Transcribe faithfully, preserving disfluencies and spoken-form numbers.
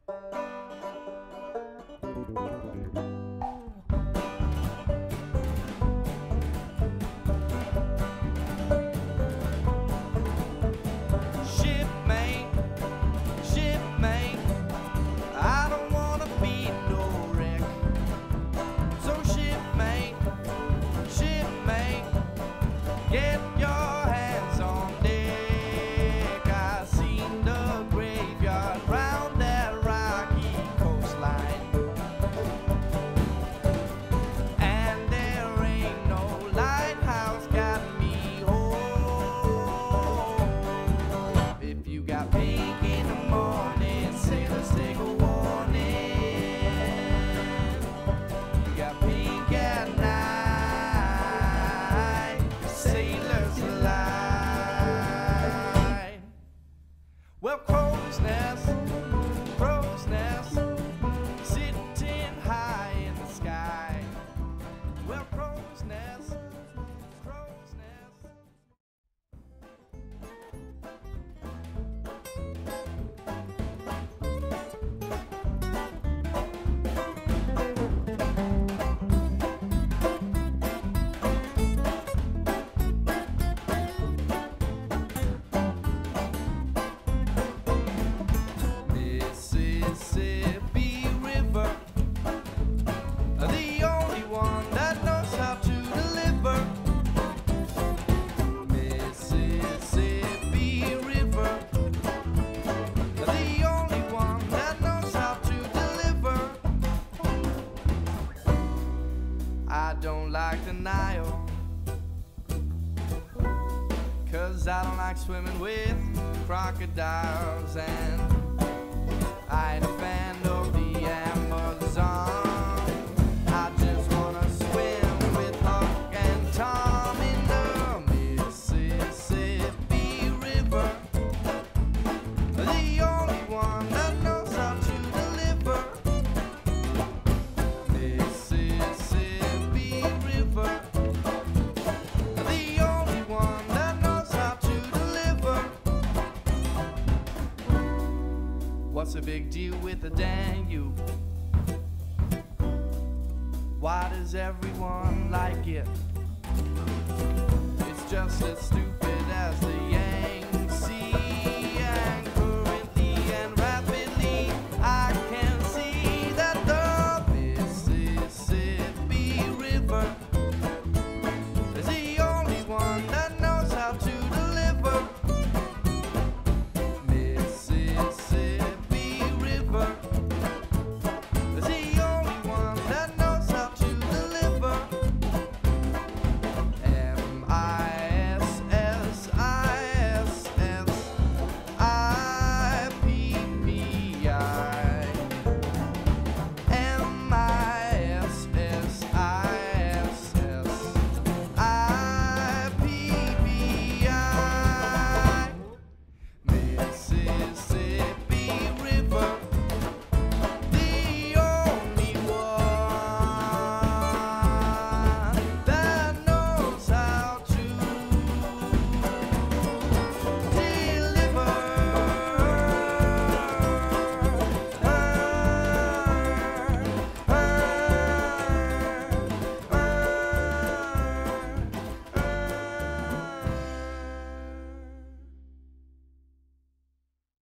I don't like swimming with crocodiles, and I ain't a fan of the Amazon. I just wanna swim with Huck and Tom in the Mississippi River, the only one that knows how to deliver. Mississippi River, the only one that knows how to deliver. What's the big deal with the Danube? Why does everyone like it? It's just as stupid as the Yankees.